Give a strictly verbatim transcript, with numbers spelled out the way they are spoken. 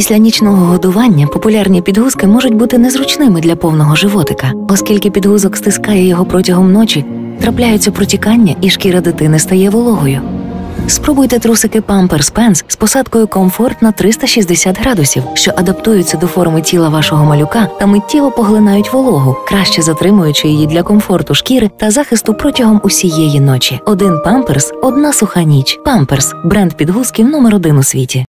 Після нічного годування популярні підгузки можуть бути незручними для повного животика, оскільки підгузок стискає його протягом ночі, трапляються протікання і шкіра дитини стає вологою. Спробуйте трусики Pampers Pants з посадкою комфорт на триста шістдесят градусів, що адаптуються до форми тіла вашого малюка та миттєво поглинають вологу, краще затримуючи її для комфорту шкіри та захисту протягом усієї ночі. Один Pampers – одна суха ніч. Pampers – бренд підгузків номер один у світі.